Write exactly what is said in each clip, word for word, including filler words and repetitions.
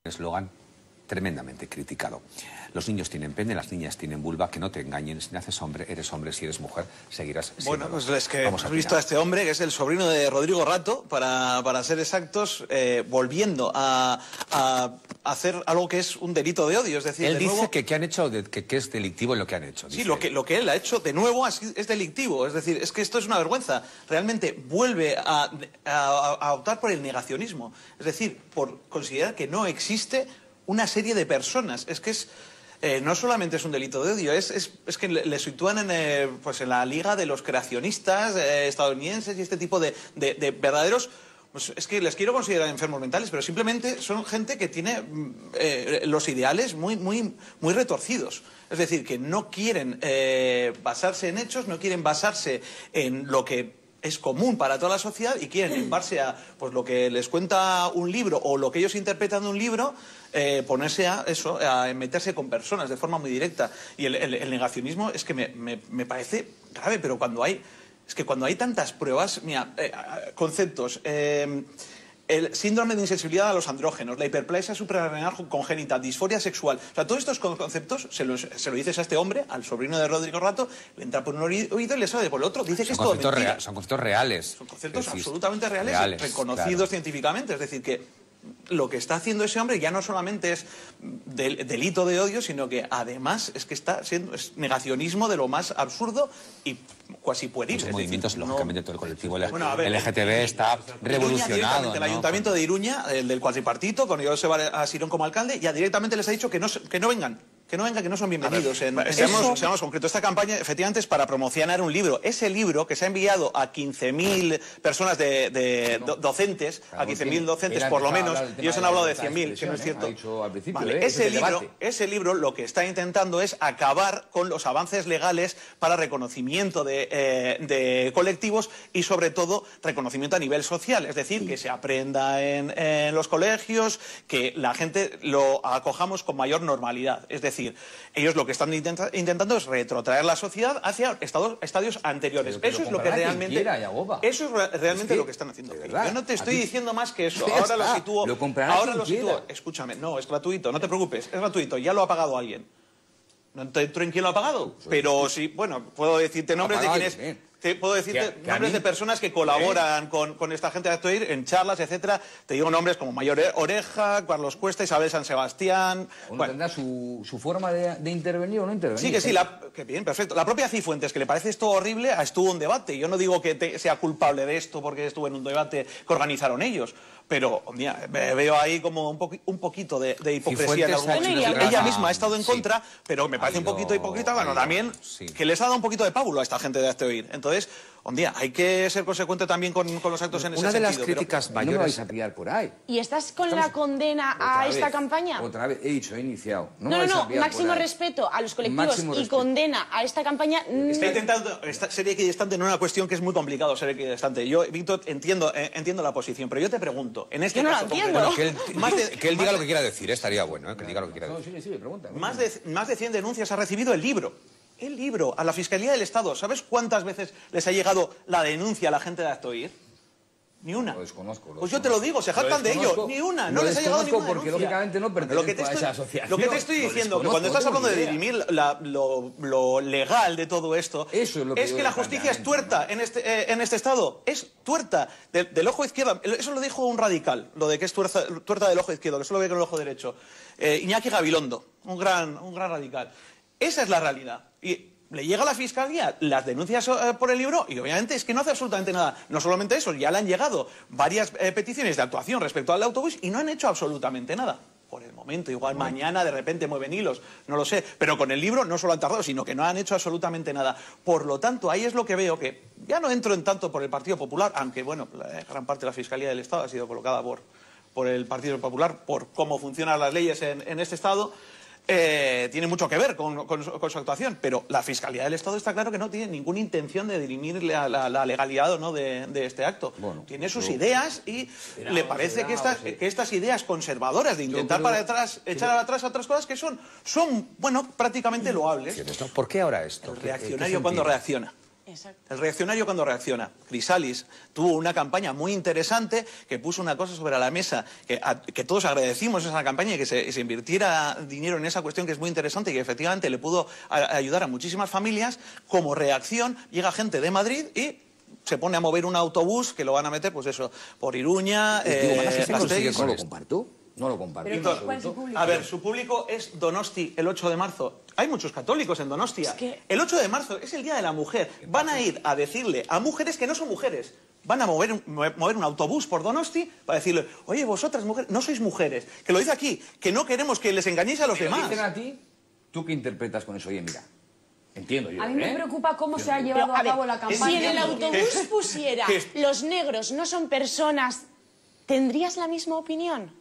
eslogan tremendamente criticado. Los niños tienen pene, las niñas tienen vulva, que no te engañen. Si naces hombre, eres hombre, si eres mujer, seguirás siendo. Bueno, pues es que hemos visto a este hombre, que es el sobrino de Rodrigo Rato, para, para ser exactos, eh, volviendo a, a hacer algo que es un delito de odio. Es decir, él de dice nuevo, que, que han hecho, de, que, que es delictivo en lo que han hecho. Sí, lo que, lo que él ha hecho de nuevo es delictivo. Es decir, es que esto es una vergüenza. Realmente vuelve a, a, a optar por el negacionismo. Es decir, por considerar que no existe una serie de personas. Es que es... Eh, no solamente es un delito de odio, es, es, es que le, le sitúan en, eh, pues en la liga de los creacionistas eh, estadounidenses y este tipo de, de, de verdaderos... Pues es que les quiero considerar enfermos mentales, pero simplemente son gente que tiene eh, los ideales muy, muy, muy retorcidos. Es decir, que no quieren eh, basarse en hechos, no quieren basarse en lo que es común para toda la sociedad y quieren, en base a pues, lo que les cuenta un libro o lo que ellos interpretan de un libro, eh, ponerse a eso, a meterse con personas de forma muy directa. Y el, el, el negacionismo es que me, me, me parece grave, pero cuando hay... Es que cuando hay tantas pruebas, mira, eh, conceptos, eh, el síndrome de insensibilidad a los andrógenos, la hiperplasia suprarrenal congénita, disforia sexual, o sea, todos estos conceptos se, los, se lo dices a este hombre, al sobrino de Rodrigo Rato, le entra por un oído y le sale por el otro, dice que es todo mentira. Son conceptos reales. Son conceptos absolutamente reales, reales reconocidos claro. científicamente, es decir, que lo que está haciendo ese hombre ya no solamente es del, delito de odio, sino que además es que está siendo es negacionismo de lo más absurdo y cuasi pueril. Muchos movimientos, decir, lógicamente, no... todo el colectivo L bueno, G T B está revolucionado. Iruña, el ¿no? ayuntamiento de Iruña, el del cuatripartito, con Joseba Asirón como alcalde, ya directamente les ha dicho que no, que no vengan. Que no vengan, que no son bienvenidos. En, en seamos, eso... seamos concretos, esta campaña efectivamente es para promocionar un libro. Ese libro que se ha enviado a quince mil personas de, de do, docentes, claro, a quince mil docentes por lo menos, y ellos han hablado de cien mil, que no es cierto. Vale, ¿eh? ese, libro, ese libro lo que está intentando es acabar con los avances legales para reconocimiento de, eh, de colectivos y sobre todo reconocimiento a nivel social. Es decir, que se aprenda en, en los colegios, que la gente lo acojamos con mayor normalidad. Es decir, ellos lo que están intenta intentando es retrotraer la sociedad hacia estados, estadios anteriores. Que eso lo es lo que realmente, eso es re realmente es que, lo que están haciendo. Yo no te estoy ti... diciendo más que eso. Ahora lo sitúo. Lo ahora lo sitúo. Escúchame, no, es gratuito, no te preocupes, es gratuito. Ya lo ha pagado alguien. No te entro en quién lo ha pagado, pero sí, bueno, puedo decirte nombres de quién es. Bien. Te puedo decirte que, que nombres de personas que colaboran ¿Eh? con, con esta gente de Actoir en charlas, etcétera. Te digo nombres como Mayor Oreja, Carlos Cuesta, Isabel San Sebastián. Uno bueno. tendrá su, su forma de, de intervenir o no intervenir. Sí, que sí, la, que bien, perfecto. La propia Cifuentes, que le parece esto horrible, estuvo en debate. Yo no digo que te, sea culpable de esto porque estuvo en un debate que organizaron ellos. Pero, mira, veo ahí como un, po un poquito de, de hipocresía en algún momento. Ella misma ha estado en contra, sí. pero me parece un poquito hipócrita, bueno, también, sí. que les ha dado un poquito de pábulo a esta gente de Actoir. Entonces, un día, hay que ser consecuente también con, con los actos en ese Una de sentido. las críticas pero... mayores... No me vais a pillar por ahí. ¿Y estás con Estamos... la condena a vez, esta campaña? Otra vez, he dicho, he iniciado. No, no, me no, vais no, máximo respeto a los colectivos máximo y respeto. condena a esta campaña... Está intentando está, ser equidistante en una cuestión que es muy complicado ser equidistante. Yo, Víctor, entiendo, eh, entiendo la posición, pero yo te pregunto, en este yo no caso... lo entiendo. Bueno, que él, más de, que él diga lo que quiera decir, estaría bueno, ¿eh? Que él diga lo que quiera decir. No, sí, sí, pregunta, más, de, más de cien denuncias ha recibido el libro. El libro, a la Fiscalía del Estado. ¿Sabes cuántas veces les ha llegado la denuncia a la gente de Actoir? Ni una. Lo desconozco. Lo pues yo te lo digo, se jactan de ello. Ni una, no les ha llegado ninguna porque denuncia. lógicamente no pertenezco lo que te a estoy, esa asociación. Lo que te estoy diciendo, que cuando estás hablando de dirimir la, lo, lo legal de todo esto, eso es, lo que, es que la justicia es tuerta en este, eh, en este Estado. Es tuerta del, del ojo izquierdo. Eso lo dijo un radical, lo de que es tuerta, tuerta del ojo izquierdo, que solo ve con el ojo derecho. Eh, Iñaki Gabilondo, un gran, un gran radical. Esa es la realidad. Y le llega a la Fiscalía las denuncias eh, por el libro y obviamente es que no hace absolutamente nada. No solamente eso, ya le han llegado varias eh, peticiones de actuación respecto al autobús y no han hecho absolutamente nada. Por el momento, igual bueno. mañana de repente mueven hilos, no lo sé. Pero con el libro no solo han tardado, sino que no han hecho absolutamente nada. Por lo tanto, ahí es lo que veo, que ya no entro en tanto por el Partido Popular, aunque bueno, la gran parte de la Fiscalía del Estado ha sido colocada por, por el Partido Popular, por cómo funcionan las leyes en, en este Estado. Eh, tiene mucho que ver con, con, con su actuación, pero la Fiscalía del Estado está claro que no tiene ninguna intención de dirimir la, la, la legalidad o no de, de este acto. Bueno, tiene sus yo, ideas y esperamos, le parece que, esta, sí. que estas ideas conservadoras de intentar creo, para atrás, echar a atrás otras cosas que son, son bueno, prácticamente loables. ¿Por qué ahora esto? El reaccionario cuando reacciona. Exacto. El reaccionario cuando reacciona. Chrysalis tuvo una campaña muy interesante que puso una cosa sobre la mesa, que, a, que todos agradecimos esa campaña y que se, se invirtiera dinero en esa cuestión que es muy interesante y que efectivamente le pudo a, ayudar a muchísimas familias. Como reacción llega gente de Madrid y se pone a mover un autobús que lo van a meter, pues eso, por Iruña, eh, Gasteiz. No lo comparto. No lo comparto. Pero ¿cuál es su público? A ver, su público es Donosti el ocho de marzo. Hay muchos católicos en Donostia. Es que... El ocho de marzo es el Día de la Mujer. Van a ir a decirle a mujeres que no son mujeres. Van a mover un, mover un autobús por Donosti para decirle, oye, vosotras mujeres, no sois mujeres. Que lo dice aquí, que no queremos que les engañéis a los Pero demás. dicen a ti, ¿tú qué interpretas con eso? Oye, mira, entiendo yo, A mí me ¿eh? preocupa cómo se ha llevado Pero, a a cabo ver, la campaña. si en el ¿Qué autobús es? pusiera ¿Qué es? los negros no son personas, ¿tendrías la misma opinión?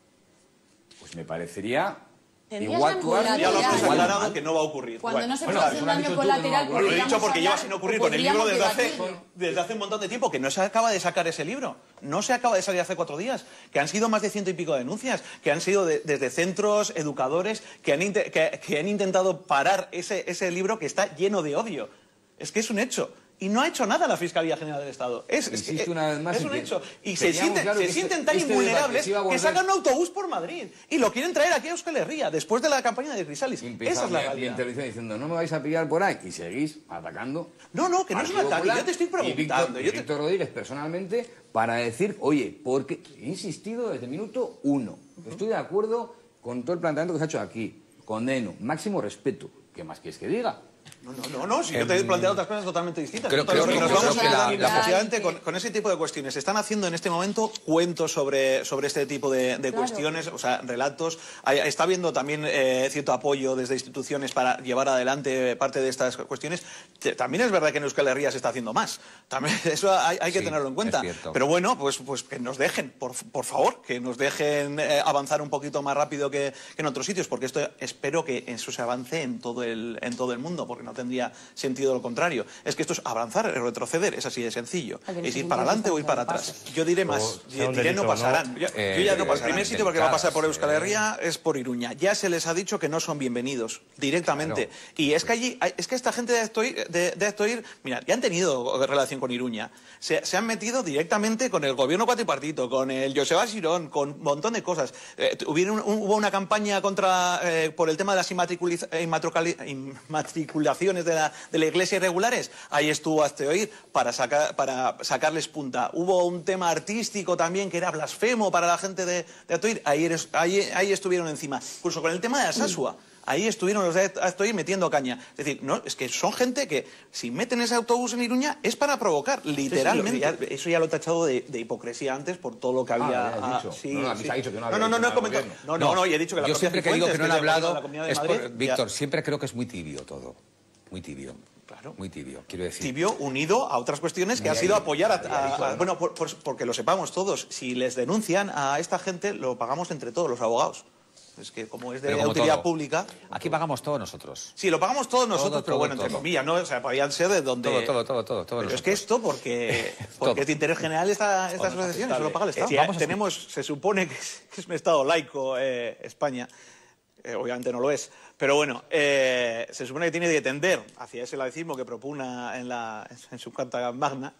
Pues me parecería Tendrías igual la tú has- misma Ya lo hemos igual aclarado mal. que no va a ocurrir. Cuando Bueno, no se bueno, produce eso un lo has daño dicho tú, no colateral, me Lo he dicho podríamos porque lleva hablar sin o ocurrir con el libro podríamos desde hace, debatirlo. desde hace un montón de tiempo, que no se acaba de sacar ese libro. No se acaba de salir hace cuatro días. Que han sido más de ciento y pico denuncias. Que han sido de- desde centros, educadores, que han, inte- que, que han intentado parar ese, ese libro que está lleno de odio. Es que es un hecho. Y no ha hecho nada la Fiscalía General del Estado. Es, es, Insisto que- una vez más es en un que hecho. Y se teníamos sienten, claro se que este- sienten tan este debate invulnerables se iba a que volver- sacan un autobús por Madrid. Y lo quieren traer aquí a Euskal Herria, después de la campaña de Chrysalis. Y Esa empezaba es la mi- mi realidad. intervención diciendo, no me vais a pillar por ahí, y seguís atacando. No, no, que no es un Partido ataque. Popular Yo te estoy y Víctor, preguntando. y yo te- Víctor Rodríguez personalmente para decir, oye, porque he insistido desde el minuto uno. Estoy de acuerdo con todo el planteamiento que se ha hecho aquí. Condeno, máximo respeto. ¿Qué más quieres que diga? No, no, no, no, si yo te he planteado otras cosas totalmente distintas. creo- Entonces, creo- nos creo vamos que a la- la, la- efectivamente, con, con ese tipo de cuestiones. Se están haciendo en este momento cuentos sobre, sobre este tipo de, de Claro. cuestiones, o sea, relatos. Hay- está habiendo también eh, cierto apoyo desde instituciones para llevar adelante parte de estas cuestiones. Te- También es verdad que en Euskal Herria se está haciendo más. También, eso hay, hay que Sí, tenerlo en cuenta. es cierto. Pero bueno, pues, pues que nos dejen, por, por favor, que nos dejen eh, avanzar un poquito más rápido que, que en otros sitios, porque esto espero que eso se avance en todo el, en todo el mundo, porque no tendría sentido lo contrario. Es que esto es avanzar, es retroceder, es así de sencillo. Ah, que no Es se ir para cumple adelante o esto, ir para no atrás. pasa. Yo diré más, O sea, un diré no delito, ¿no? pasarán. Yo, Eh, yo ya no eh, pasarán. El primer sitio porque va a pasar por Euskal delicadas, Herria es por Iruña. Ya se les ha dicho que no son bienvenidos, directamente. Claro. Y es que allí, hay- es que esta gente de Actoir, de, de Actoir, mira, ya han tenido relación con Iruña. Se, se han metido directamente con el gobierno cuatripartito, con el Joseba Sirón, con un montón de cosas. Eh, hubieron un- hubo una campaña contra eh, por el tema de las inmatriculiz- eh, inmatriculi- inmatriculaciones de la, de la iglesia irregulares. Ahí estuvo Actoir para, sacar, para sacarles punta. Hubo un tema artístico también que era blasfemo para la gente de, de Actoir. Ahí, eres- ahí, ahí estuvieron encima. Incluso con el tema de Asasua. Ahí estuvieron los de Actoir metiendo caña. Es decir, no, es que son gente que si meten ese autobús en Iruña es para provocar, literalmente. Sí, Eso ya, eso ya lo he tachado de, de hipocresía antes por todo lo que había. lo habías ah, dicho. sí, No, no, a mí sí. se ha dicho que no no, había no, no, dicho no he nada comentado. del No, no, no, y he dicho que la Yo propia siempre que digo que Cifuentes, no han es de la hablado, Comunidad de es por- Madrid, Víctor, ya- siempre creo que es muy tibio todo. Muy tibio. Claro. Muy tibio, quiero decir. Tibio unido a otras cuestiones que ha sido apoyar a, a- a- bueno, por- por- porque lo sepamos todos. Si les denuncian a esta gente, lo pagamos entre todos los abogados. Es que como es de Pero como utilidad todo. pública. Aquí pagamos todos nosotros. Sí, lo pagamos todos nosotros, Todo, pero todo, bueno, entre todo. comillas, ¿no? O sea, podrían ser de donde. Todo, todo, todo, todo. todo Pero es que esto, porque, porque es de interés general esta, esta asociación, eso lo paga el Estado. Eh, vamos a tenemos, se supone que es, que es un Estado laico, eh, España. Eh, obviamente no lo es. Pero bueno, eh, se supone que tiene que tender hacia ese laicismo que propugna en, la, en su Carta Magna.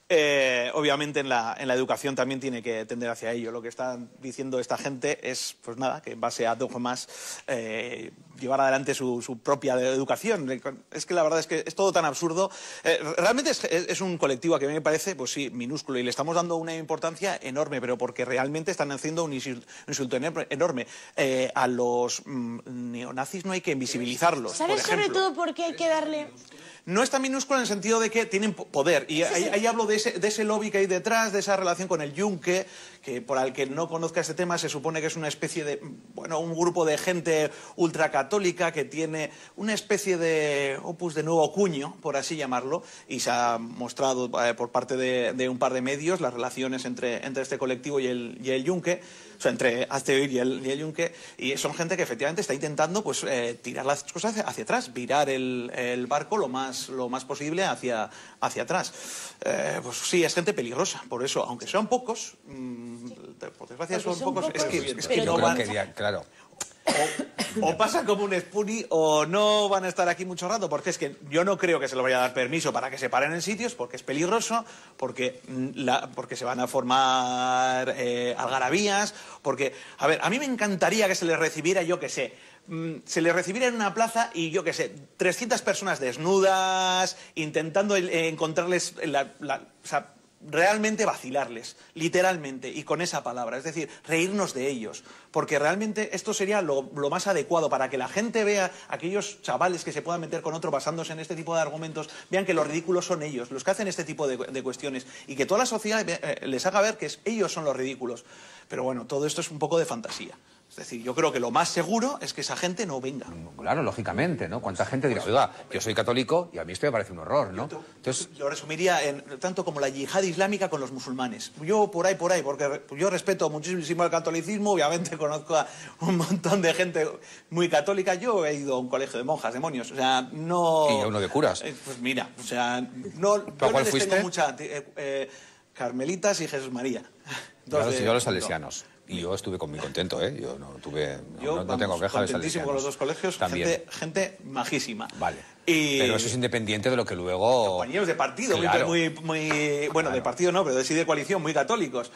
Eh, obviamente en la, en la educación también tiene que tender hacia ello. Lo que está diciendo esta gente es, pues nada, que en base a dogmas eh, llevar adelante su, su propia educación. Es que la verdad es que es todo tan absurdo. Eh, realmente es, es, es un colectivo que a mí me parece, pues sí, minúsculo, y le estamos dando una importancia enorme, pero porque realmente están haciendo un insulto, un insulto enorme. Eh, a los mm, neonazis no hay que invisibilizarlos, ¿Sabes por sobre ejemplo. todo por qué hay que darle...? No es tan minúsculo en el sentido de que tienen po- poder. Y ahí, ahí hablo de ese, de ese lobby que hay detrás, de esa relación con el Yunque, que por al que no conozca este tema se supone que es una especie de, bueno, un grupo de gente ultracatólica que tiene una especie de opus de nuevo cuño, por así llamarlo, y se ha mostrado eh, por parte de, de un par de medios las relaciones entre, entre este colectivo y el, y el Yunque, o sea, entre Actoir y el, y el Yunque, y son gente que efectivamente está intentando pues eh, tirar las cosas hacia, hacia atrás, virar el, el barco lo más, lo más posible hacia, hacia atrás. Eh, pues sí, es gente peligrosa, por eso, aunque sean pocos, mmm, por desgracia Porque son, son pocos, es pocos, que, es pero que Yo no creo van... que ya- claro. o o pasan como un Spoonie o no van a estar aquí mucho rato, porque es que yo no creo que se les vaya a dar permiso para que se paren en sitios, porque es peligroso, porque, la, porque se van a formar eh, algarabías, porque, a ver, a mí me encantaría que se les recibiera, yo qué sé, se les recibiera en una plaza y yo qué sé, trescientas personas desnudas, intentando eh, encontrarles la, la, o sea, realmente vacilarles, literalmente, y con esa palabra, es decir, reírnos de ellos, porque realmente esto sería lo, lo más adecuado para que la gente vea, aquellos chavales que se puedan meter con otro basándose en este tipo de argumentos, vean que los ridículos son ellos, los que hacen este tipo de, de cuestiones, y que toda la sociedad eh, les haga ver que es, ellos son los ridículos. Pero bueno, todo esto es un poco de fantasía. Es decir, yo creo que lo más seguro es que esa gente no venga. Claro, lógicamente, ¿no? ¿Cuánta gente dirá, oiga, yo soy católico y a mí esto me parece un horror, ¿no? Entonces, lo resumiría en tanto como la yihad islámica con los musulmanes. Yo por ahí, por ahí, porque yo respeto muchísimo el catolicismo, obviamente conozco a un montón de gente muy católica. Yo he ido a un colegio de monjas, demonios, o sea, no... ¿Y a uno de curas? Eh, pues mira, o sea, no... ¿Pero yo cuál les fuiste? tengo mucha... Eh, eh, Carmelitas y Jesús María. Claro, de, si yo a los salesianos. Y yo estuve con muy contento, ¿eh? Yo no tuve... No, Yo, no, no vamos, tengo queja de contentísimo salesianos. con los dos colegios, También. gente, gente majísima. Vale. Y... Pero eso es independiente de lo que luego... Compañeros de partido, muy- Claro. muy, muy... Bueno, Claro. de partido no, pero de sí de coalición, muy católicos.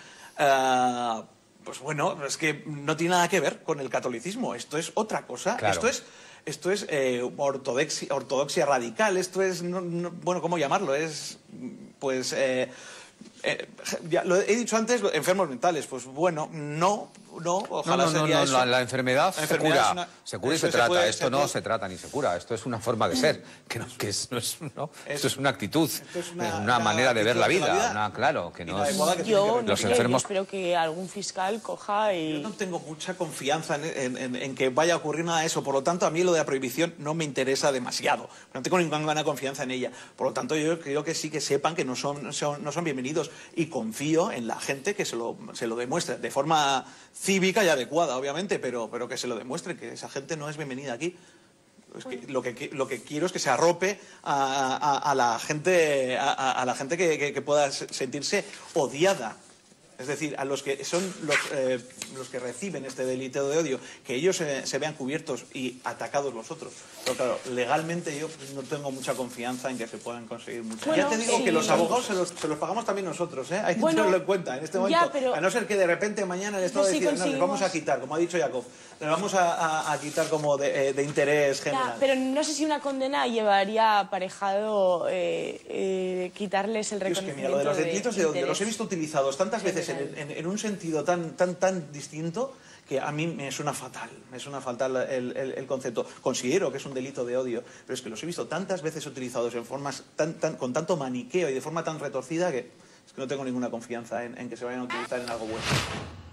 Ah, pues bueno, es que no tiene nada que ver con el catolicismo. Esto es otra cosa. Claro. Esto es... Esto es eh, ortodoxia, ortodoxia radical, esto es, no- no- bueno, ¿cómo llamarlo? Es, pues, eh, eh, ya lo he dicho antes, lo- enfermos mentales, pues bueno, no, no, No, ojalá no, no, sería no, eso. la, la enfermedad, La se enfermedad cura, es una- se cura y eso se se trata. puede- Esto se no puede- se trata ni se cura, esto es una forma de ser, que no, que es, no es, ¿no? esto es una actitud, Esto es es una- una, una manera de ver la actitud vida, de la vida una, claro, que y no la es... adecuada que tiene que Yo, ver no Los sé, enfermos- yo espero que algún fiscal coja Yo y... no tengo mucha confianza en, en- en- en que vaya a ocurrir nada de eso. Por lo tanto, a mí lo de la prohibición no me interesa demasiado. No tengo ninguna confianza en ella. Por lo tanto, yo creo que sí que sepan que no son, son- no son bienvenidos. Y confío en la gente que se lo, se lo demuestre. De forma cívica y adecuada, obviamente, pero, pero que se lo demuestre, que esa gente no es bienvenida aquí. Es que lo, que, lo que quiero es que se arrope a, a- a la gente, a, a- a la gente que, que- que pueda sentirse odiada. Es decir, a los que son los, eh, los que reciben este delito de odio, que ellos eh, se vean cubiertos y atacados los otros. Pero claro, legalmente yo no tengo mucha confianza en que se puedan conseguir mucho. Bueno, ya te digo sí. que los abogados se los, se los pagamos también nosotros, ¿eh? Hay que Bueno, tenerlo en cuenta en este ya, momento. pero- A no ser que de repente mañana el Estado Pero si decida, no, les vamos a conseguimos- quitar, como ha dicho Jacob, les vamos a, a- a quitar como de, eh, de interés Ya, general. pero no sé si una condena llevaría aparejado eh, eh, quitarles el Yo es que reconocimiento mira, lo de los delitos de odio interés. los he visto utilizados tantas veces en, general. en- en un sentido tan, tan, tan distinto que a mí me suena fatal, me suena fatal el, el- el concepto. Considero que es un delito de odio, pero es que los he visto tantas veces utilizados en formas tan, tan, con tanto maniqueo y de forma tan retorcida que es que no tengo ninguna confianza en, en que se vayan a utilizar en algo bueno.